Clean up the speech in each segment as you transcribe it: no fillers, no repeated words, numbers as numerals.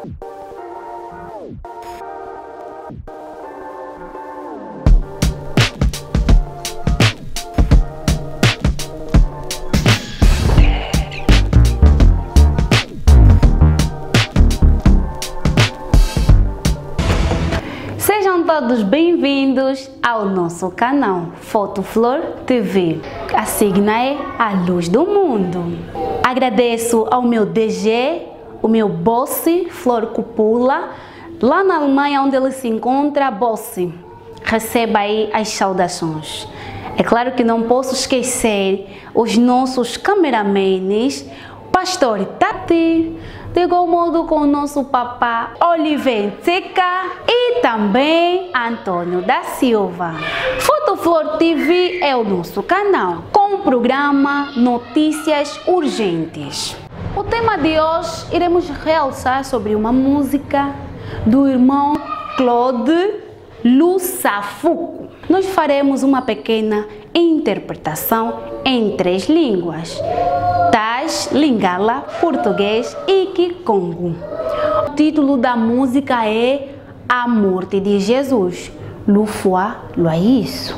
Sejam todos bem-vindos ao nosso canal Fotoflor TV. A signa é a luz do mundo. Agradeço ao meu DG, o meu boss, Flor Cupula, lá na Alemanha onde ele se encontra, boss. Receba aí as saudações. É claro que não posso esquecer os nossos cameramenes, Pastor Tati, de igual modo com o nosso papá Oliventeca e também Antônio da Silva. Fotoflor TV é o nosso canal com o programa Notícias Urgentes. O tema de hoje iremos realçar sobre uma música do irmão Claude Lusafuku. Nós faremos uma pequena interpretação em 3 línguas: Taj, Lingala, português e Kikongo. O título da música é A Morte de Jesus. Lufua Luaiço.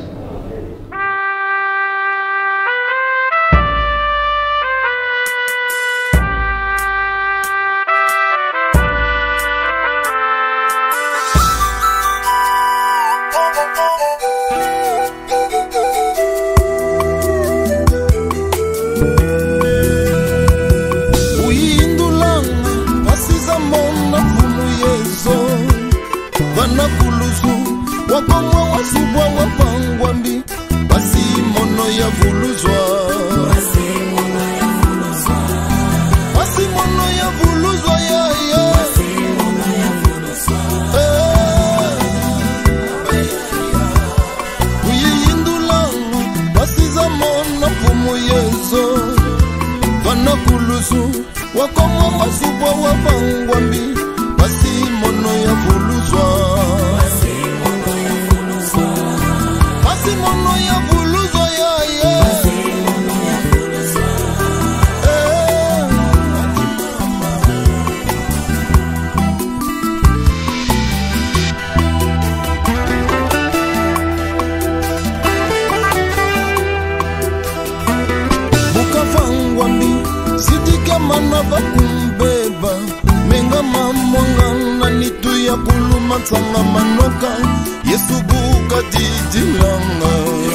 Wakomwa wasubwa wapangwambi basi mono ya vuluzwa ya uyindulangu basiza mona mfumu yezo vanakulusu wakomwa wasubwa wapangwambi basi mono ya vuluzwa mono ya vuluzwa ya Bukafangwambi sitika mana vakumbeba menga mamwangana nitu ya kuluma tsanga manoka Yesu buka didilanga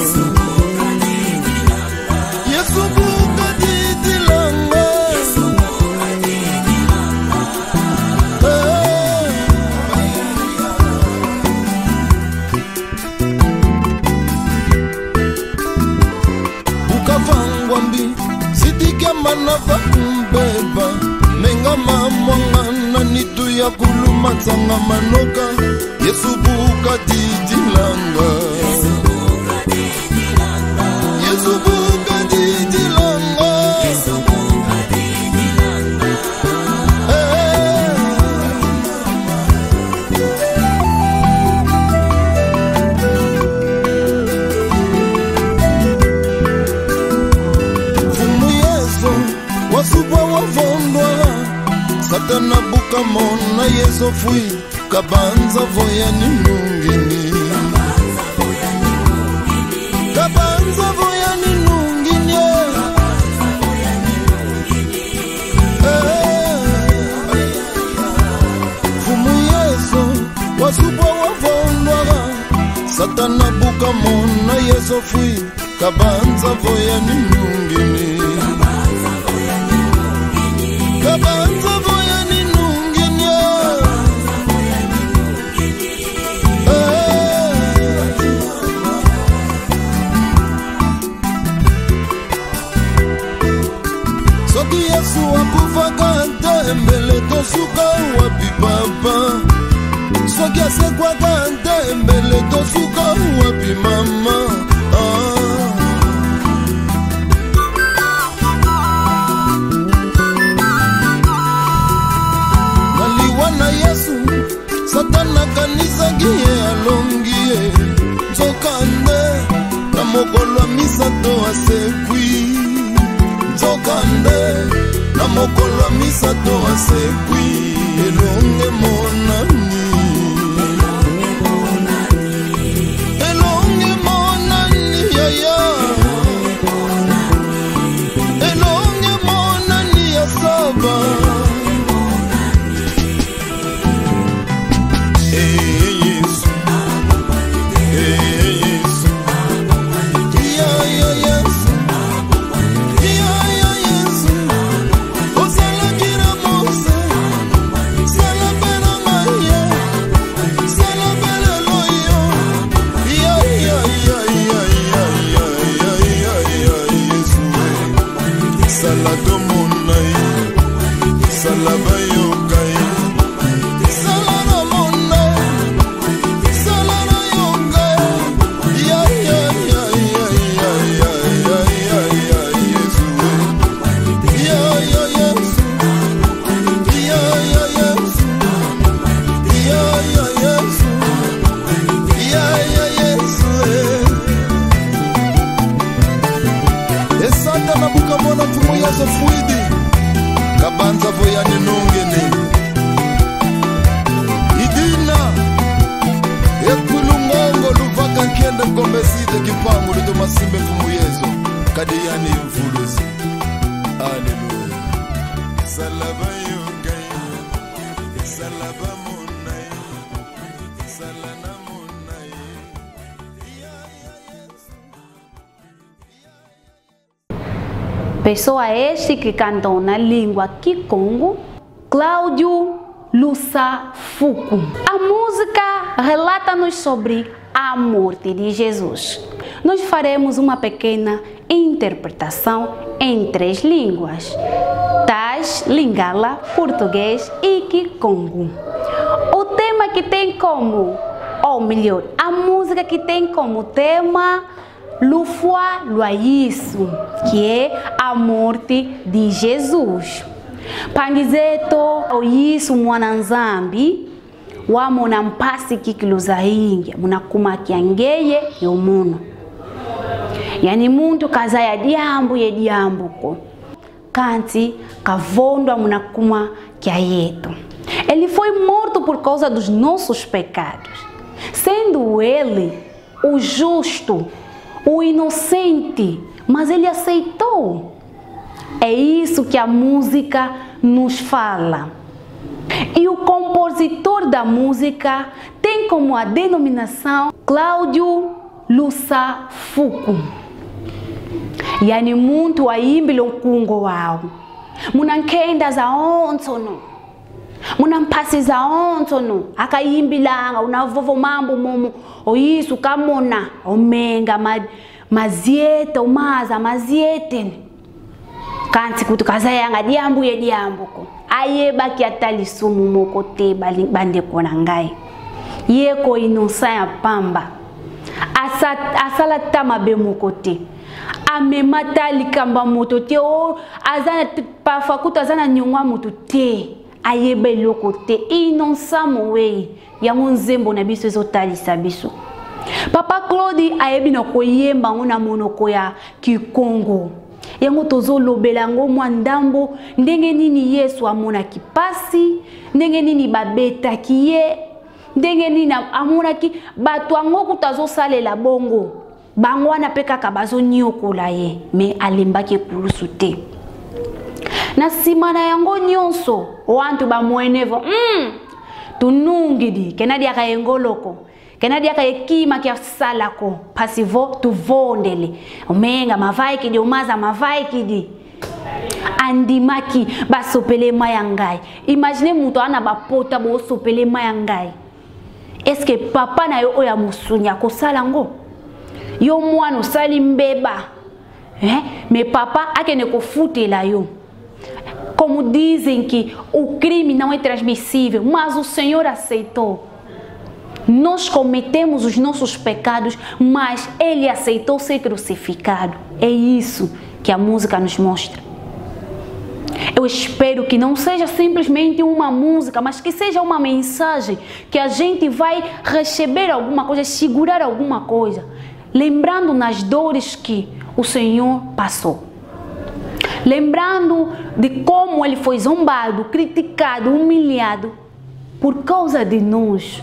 Yesu buka didilanga Bukavangwambi sitika mana vakumbeba menga mamwangana nitu ya kuluma tsanga manoka Yesu buka didilanga Yesu buka didilanga Fumu Yesu wasubwa wavondwa Satana buka mona Yesu fui Kabanza voya ni nungini Kabanza voya ni nungini Fumu Yesu wasubwa wavondwa Satana buka mona Yesu fui Kabanza voya ni nungini Kabanza voya ni nungini Soki Yesu akufaka nte mbele tosuka wapi papa Soki asekwaka nte mbele tosuka wapi mama Naliwana Yesu Satana kanisa giye alongie Nzokande na mokolo misato asekwi Nzokande na mokolo misato asekwi Elonge maso fuidi kabanza voyani nungene idina ekulungongo luvaka nkende kombesite kipangu luto masimbe fumuyezo kadiyani mfuluzi. Haleluya. Salaba yokai salaba munai salana munai. Pessoa este que cantou na língua Kikongo, Cláudio Lusa Fuku. A música relata-nos sobre a morte de Jesus. Nós faremos uma pequena interpretação em 3 línguas: Tais, Lingala, português e Kikongo. O tema que tem como, ou melhor, a música que tem como tema Lufua Luaisu, que é a morte de Jesus. Pangizeto oyisu mwananzambi wa monampasi kikiluzahingia munakuma kiangeye yomuno. Yani muntu kazaya diambu ye diambuko kanti kavondwa munakuma kiayeto. Ele foi morto por causa dos nossos pecados, sendo ele o justo, o inocente, mas ele aceitou. É isso que a música nos fala. E o compositor da música tem como a denominação Cláudio Lusa Fuku. Yani muntu aimbile ukungo wao. Munankenda za onsono. Munampasi za onsono. Akaimbilanga unavovo mambo momo. Oisu kamona. Omenga maziete umaza maziete. Kanti kutukazayanga diambu ye diambuko. Ayeba ki atali sumu moko te bande kona ngai. Yeko inosa ya pamba. Asala tama be moko te. Amemata likamba moto te o azana pafakuta azana nyongwa moto te. Ayeba loko te inosa mowe ya nzembo na biso ezotalisa biso. Papa Claude ayebi na koyemba ngona monoko ya Kikongo. Yango tozo lobelango mwandambo ndenge nini Yesu amona kipasi, ndenge nini babeta kiye, ndenge nini amona ki batu ango kutazo salela bongo. Bango wana peka kabazo nyokola ye, me alembaki kulusu te. Na simana yango nyonso, wantu ba mwenevo, tunungidi, kenadi yaka engoloko. Kenadi yaka ekima kia salako pasivo tuvondele omenga mavai kidi umaza mavai kidi andimaki basopele mayangai. Imagine muto ana bapota bo sopele mayangai. Eske papa na yo oya musunya ko salango yo mwana sali mbeba me papa akene ko futela yo. Como dizem que o crime não é transmissível, mas o Senhor aceitou. Nós cometemos os nossos pecados, mas Ele aceitou ser crucificado. É isso que a música nos mostra. Eu espero que não seja simplesmente uma música, mas que seja uma mensagem, que a gente vai receber alguma coisa, segurar alguma coisa, lembrando nas dores que o Senhor passou. Lembrando de como Ele foi zombado, criticado, humilhado por causa de nós.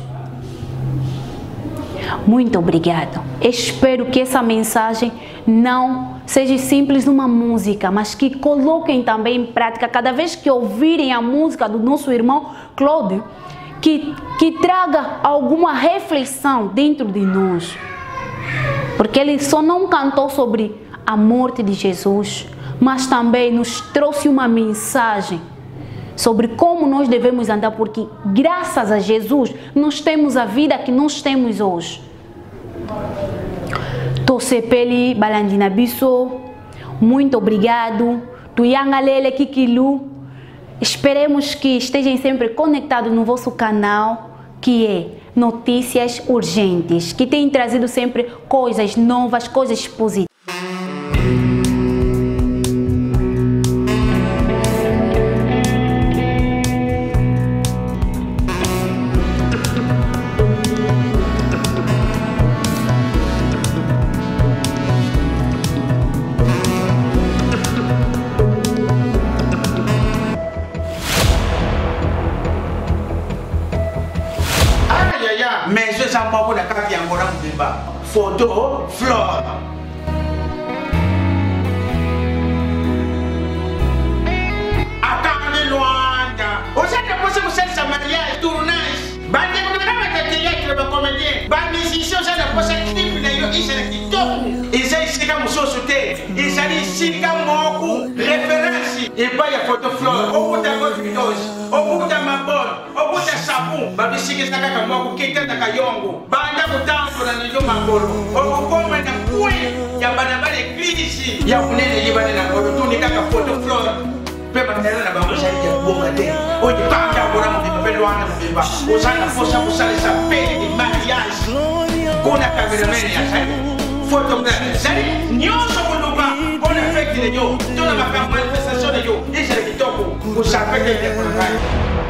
Muito obrigado. Espero que essa mensagem não seja simples uma música, mas que coloquem também em prática cada vez que ouvirem a música do nosso irmão Claude, que traga alguma reflexão dentro de nós. Porque ele só não cantou sobre a morte de Jesus, mas também nos trouxe uma mensagem sobre como nós devemos andar, porque graças a Jesus nós temos a vida que nós temos hoje. Tosepeli balandina biso, muito obrigado. Tuyangalele kikilu. Esperemos que estejam sempre conectados no vosso canal, que é Notícias Urgentes, que tem trazido sempre coisas novas, coisas positivas. mais je sens pas pour la carte qui encore un débat. Photo Flore. Attendez loin. Vous êtes posé pour cette mariage tournage. Bande vous n'avez pas télé qui va comédien. Bande musicien ça n'a pas cette clip d'ailleurs il s'est qui top. Il s'est ici comme société. Il s'est ici comme beaucoup référence. Et pas y a photo Flore. Au bout de votre vidéo, au bout de ma bonne, au bout de savon. Babi siki saka kama beaucoup quelqu'un de Kayongo. Bande vous tente na ndio mangolo. Au bout comme na kui ya banaba l'église. Ya kunene yibane na ngolo tu ni kaka photo Flore. Pepa nela na bango sai ya bonga te. O di panga bora mo bipa pelo anda mo bipa. O sana força mo sale sa pele de mariage. Kuna cameraman ya sai. Photographe sai. Nyoso kuluba. Bona fake de yo. Tona ma manifestation de yo. Isa de kitoko. O sa pele de kwa.